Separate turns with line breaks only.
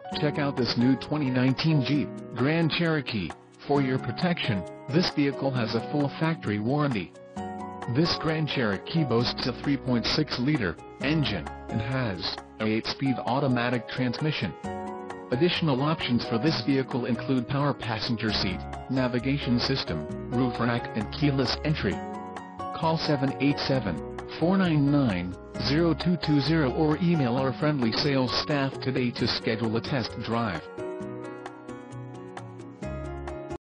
Check out this new 2019 Jeep Grand Cherokee. For your protection, this vehicle has a full factory warranty. This Grand Cherokee boasts a 3.6-liter engine and has a 8-speed automatic transmission. Additional options for this vehicle include power passenger seat, navigation system, roof rack and keyless entry. Call 787-499-0220 or email our friendly sales staff today to schedule a test drive.